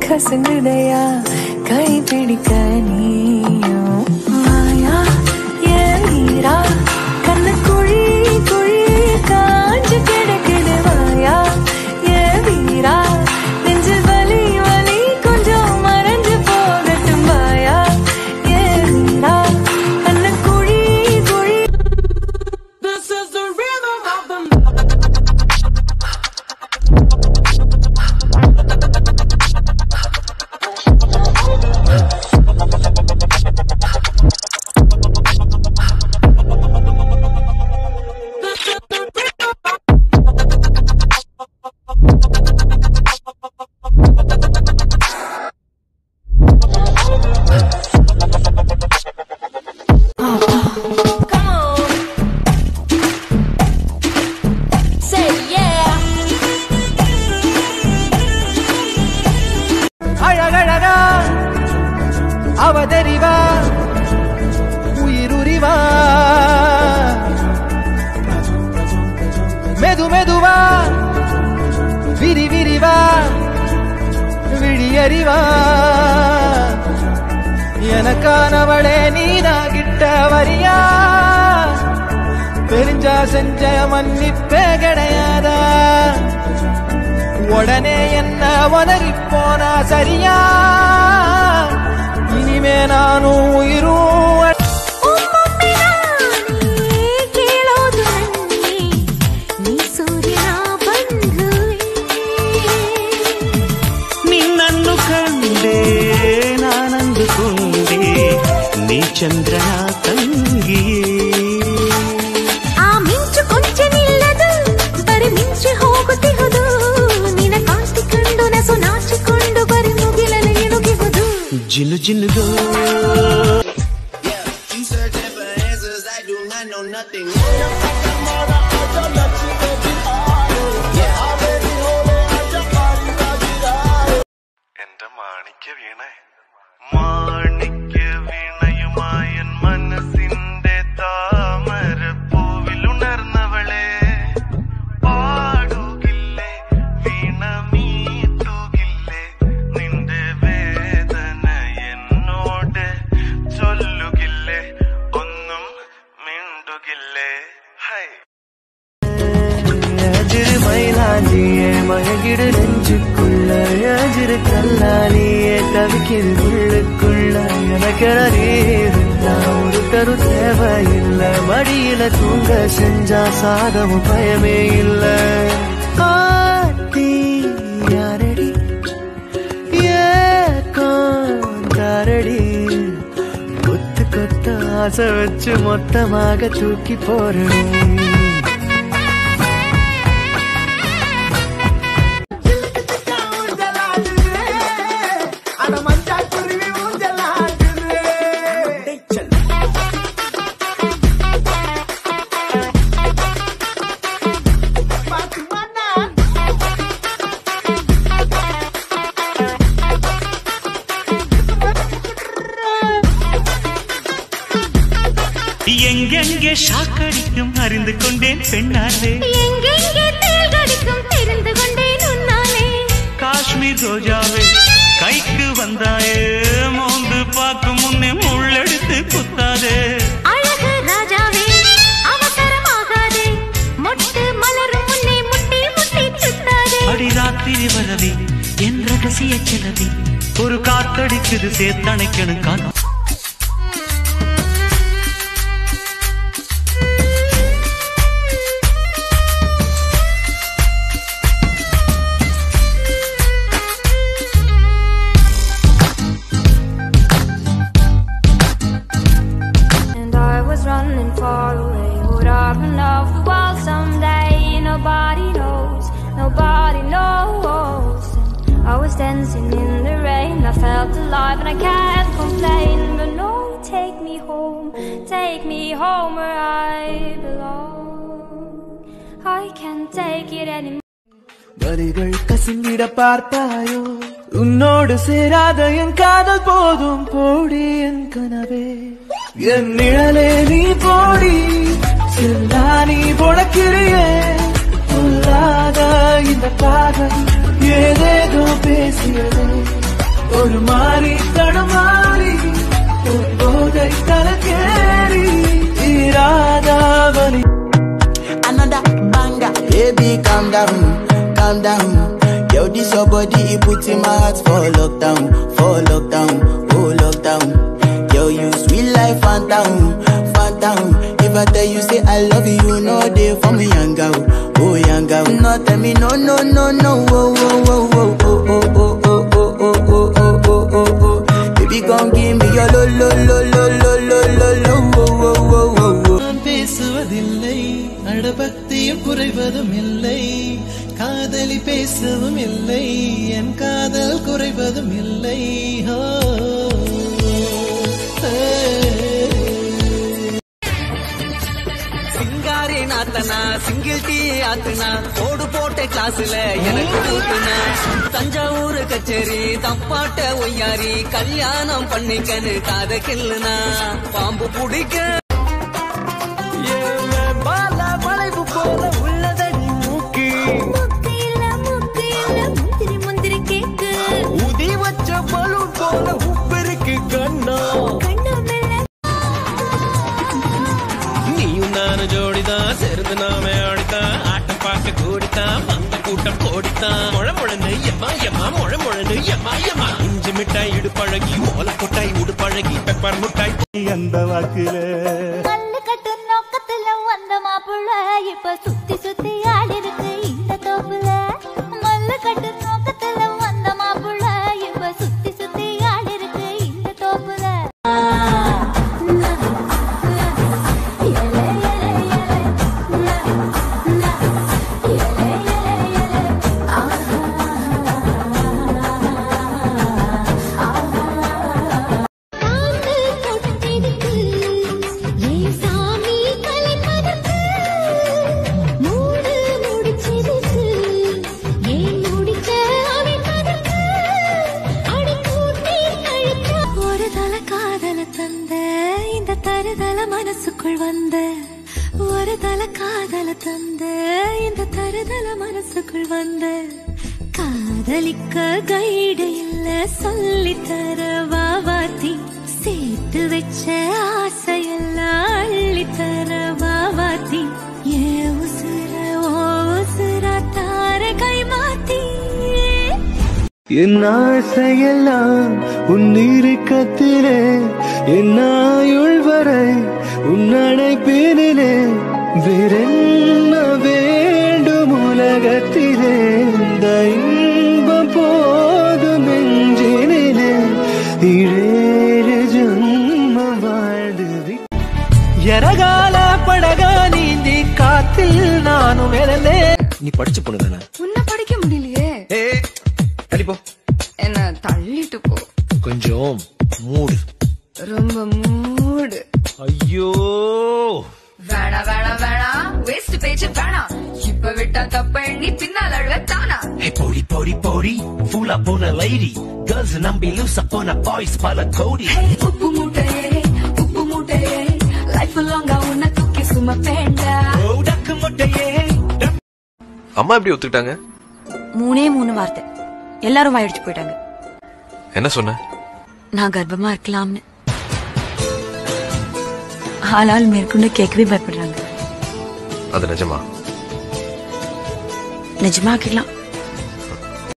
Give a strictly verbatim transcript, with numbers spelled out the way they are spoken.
கசங்குதையா கை பிடிக்க நீயும் மாயா ஏன் வீரா கண்ணு குழி குழி காஞ்சு கிடக்குது வாயா ஏன் வீரா நெஞ்சு வலி வலி கொஞ்சம் மறைஞ்சு போகட்டும் வாயா ஏன் வீரா கண்ணு குழி குழி. This is the rhythm of the அவதறிவா உயிருரிவா மெது மெதுவா விரி விரிவா விழியறிவா எனக்கானவளே நீனா கிட்ட வரியா தெரிஞ்சா செஞ்ச மன்னிப்பே கிடையாதா உடனே என்ன உதறி போனா சரியா இனிமே நானும் உயிரும் ನಿನ್ನನ್ನು ಕಂಡೆ ನಾನಂದುಕೊಂಡೆ ನೀ ಚಂದ್ರನ ತಂಗಿಯೇ ಆ ಮಿಂಚು ಕೊಂಚ ನಿಲ್ಲದು ಬರಿ ಮಿಂಚಿ ಹೋಗುತ್ತಿಹುದು ನಿನ್ನ ಕಾಂತಿ ಕಂಡು ನಸು ನಾಚಿಕೊಂಡು ಬರಿ ಮುಗಿಲಲ್ಲಿ ಇಣುಗಿಹುದು ಜಿನು ಜಿನುಗೋ എന്റെ മാണിക്യ വീണേ മാണിക്യ വീണയുമായൻ മനസ്സിന്റെ താമര പൂവിലുണർന്നവളെ പാടുകില്ലേ വീണ മീട്ടുകില്ലേ നിന്റെ വേദന എന്നോട് ചൊല്ലുകില്ലേ ഒന്നും മിണ്ടുകില്ലേ ഹൈ மயிலாஞ்சியே மயங்கிடு நெஞ்சுக்குள்ள யாஜிரு கல்லாலியே தவிக்கிது உள்ளுக்குள்ள எனக்கென நீருந்தா ஒரு கரு தேவையில்லை மடியில தூங்க செஞ்சா சாதமும் பயமே இல்லை ஆத்தி யாரடி ஏக்காரடி கொத்து கொத்த ஆசை வச்சு மொத்தமாக தூக்கி போறேன் எங்கெங்கே ஷாக்கடிக்கும் அறிந்து கொண்டேன் பெண்ணாலே எங்கெங்கே தேள் கடிக்கும் தெரிந்து கொண்டேன் உன்னாலே காஷ்மீர் ரோஜாவே கைக்கு வந்தாயே மோந்து பார்க்கும் முன்னே முள்ளெடுத்து குத்தாதே அழகு ராஜாவே அவசரமாகாதே மொட்டு மலரும் முன்னே முட்டி முட்டி சுத்தாதே அடி ராத்திரி வரவே என் ரகசிய செலவே ஒரு காத்தடிக்குது சேர்த்தணைக்கணும் காத்து running far away, would I run off the world someday? Nobody knows, nobody knows. I was dancing in the rain, I felt alive and I can't complain. But no, take me home, take me home where I belong. I can't take it anymore. வரிகள் கசிந்திட பார்த்தாயோ உன்னோடு சேராத என் காதல் போதும் போடி என் கனவே என் நிழலே நீ போடி செல்லா நீ பொழக்கிறியே பொல்லாத இந்த காதல் ஏதேதோ பேசியதே ஒரு மாறி தடுமாறி போதை கலக்கேறி தீராதாவலி. Another banger, baby calm down, calm down. Yo, this your body, it puts in my heart for lockdown, for lockdown, oh lockdown. Yo, you sweet life, phantom, phantom. If I tell you say I love you, you know they for me young girl, oh young girl. No tell me no, no, no, no, oh, oh, oh, oh, oh, oh, oh, oh, oh, oh, oh, oh, oh, oh. Baby, come give me your lo, lo, lo, lo, lo, lo, lo, lo, oh, oh, oh, oh, oh. நான் பேசுவதில்லை, அடபக்தியும் குறைவதும் இல்லை, காதலி பேசவும் இல்லை, என் காதல் குறைவதும் இல்லை. சிங்காரி நாத்தனா single tea ஆத்துனா போடு போட்ட கிளாஸ்ல எனக்கு ஊத்துனா தஞ்சாவூர் கச்சேரி தப்பாட்ட ஒய்யாரி கல்யாணம் பண்ணிக்கன்னு காத கில்லுனா பாம்பு பிடிக்க வளைவு போல உள்ளதடி மூக்கி உதி வச்ச பலூன் போல உப்பிருக்கு கண்ணா நீயும் நானும் ஜோடிதான் சேர்ந்து நாம ஆடித்தான் ஆட்டம் பார்க்க கூடித்தான் வந்த கூட்டம் கோடித்தான் முழ முழந்து எம்மா எம்மா முழ முழந்து எம்மா எம்மா இஞ்சி மிட்டாய் இடுப்பழகி ஓல கொட்டாய் உடுப்பழகி பெப்பர் முட்டாய் அந்த வாக்குல இப்ப சுத்தி சுத்தி ஆடி இருக்கு இந்த தோப்புல மல்லு கட்டு நோக்கத்துல வந்த மாப்புள்ள இப்ப சுத்தி சுத்தி ஆடி இருக்கு இந்த தோப்புல. மனசுக்குள் வந்த ஒரு தல காதல தந்த இந்த தருதல மனசுக்குள் வந்த காதலிக்க கைடு இல்ல சொல்லி தர வாவாத்தி சேர்த்து வச்ச ஆசையெல்லாம் அள்ளி தர வாவாத்தி ஏ உசுர ஓ உசுர தார கை மாத்தி என் ஆசையெல்லாம் உன் இறுக்கத்திலே என் ஆயுள் வரை உன் அணைப்பினிலே வேறென்ன வேண்டும் உலகத்திலே இந்த இன்பம் போதும் நெஞ்சினிலே ஏழு ஜென்மம் வாழ்ந்து எரகால படகா நீந்தி காத்தில் நானும் இழந்தேன். நீ படிச்ச பொண்ணு தானே? உன்னை படிக்க முடியலையே. தள்ளிப்போ. என்ன தள்ளிட்டு போ. கொஞ்சம் மூடு. ரொம்ப மூடு. ஐயோ வேணா வேணா வேணா வேஸ்ட் பேச்சு வேணா இப்ப விட்டா தப்ப எண்ணி பின்னால் அழத்தானா. போடி போடி போடி ஃபுல்லா போன லேடி கேர்ள்ஸ் நம்பி லூசா போன பாய்ஸ் பல கோடி. உப்பு மூட்டையே உப்பு மூட்டையே லைஃப் லாங்கா உன்னை தூக்கி சும வேண்டா. டக்கு முட்டையே. அம்மா எப்படி ஒத்துக்கிட்டாங்க? மூணே மூணு வார்த்தை எல்லாரும் வாயடிச்சு போயிட்டாங்க. என்ன சொன்ன? நான் கர்ப்பமா இருக்கலாம்னு. ஆளால் மேற்கொண்டு கேட்கவே பயப்படுறாங்க. அது நிஜமா? நிஜமாக்கலாம்.